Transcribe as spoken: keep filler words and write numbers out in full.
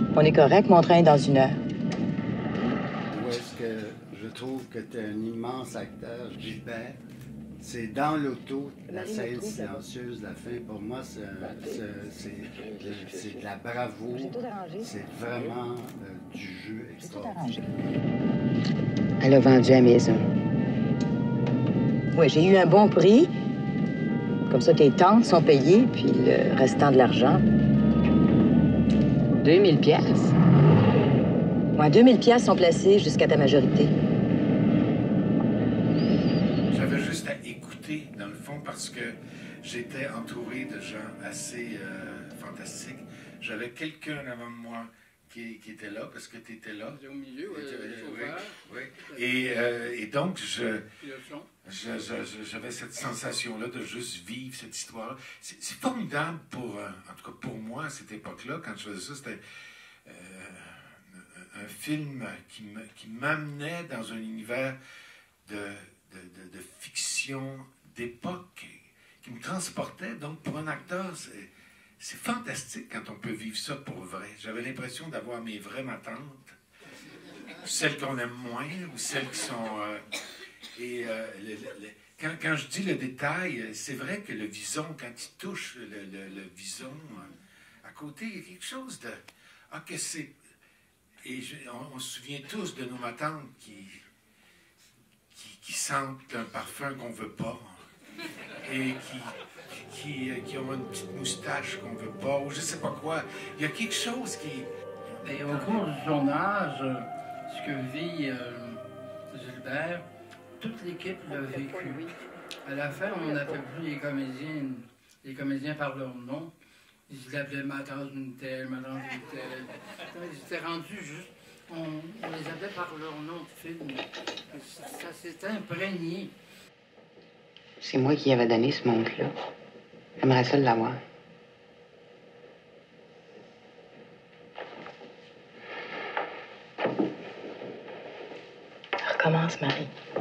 On est correct, mon train est dans une heure. Où est-ce que je trouve que tu es un immense acteur, Gilbert? C'est dans l'auto, la scène silencieuse, la fin, pour moi, c'est de la bravoure. C'est vraiment euh, du jeu extraordinaire. Elle a vendu la maison. Oui, j'ai eu un bon prix. Comme ça, tes tantes sont payées, puis le restant de l'argent. deux mille piastres. Ouais, deux mille piastres sont placés jusqu'à ta majorité. J'avais juste à écouter, dans le fond, parce que j'étais entouré de gens assez euh, fantastiques. J'avais quelqu'un avant moi qui, qui était là, parce que tu étais là. Au milieu, oui. Oui, oui. Et, euh, et donc, je, je, je, j'avais cette sensation-là de juste vivre cette histoire. C'est formidable pour, en tout cas pour moi, à cette époque-là, quand je faisais ça, c'était euh, un film qui m'amenait dans un univers de... De, de, de fiction d'époque qui me transportait. Donc, pour un acteur, c'est fantastique quand on peut vivre ça pour vrai. J'avais l'impression d'avoir mes vraies matantes, celles qu'on aime moins ou celles qui sont... Euh, et euh, le, le, quand, quand je dis le détail, c'est vrai que le vison, quand il touche le, le, le vison, euh, à côté, il y a quelque chose de... Ah, que c'est... Et je, on, on se souvient tous de nos matantes qui... qui sentent un parfum qu'on veut pas et qui, qui, qui ont une petite moustache qu'on veut pas ou je sais pas quoi. Il y a quelque chose qui... Et au cours du tournage, ce que vit euh, Gilbert, toute l'équipe l'a vécu. À la fin, on n'appelle plus les comédiens, les comédiens par leur nom. Ils l'appelaient Madame d'une telle, Madame d'une telle. Ils étaient rendus juste... On, on les appelait par leur nom de film. Ça, ça s'est imprégné. C'est moi qui avais donné ce montre-là. J'aimerais ça l'avoir. Recommence, Marie.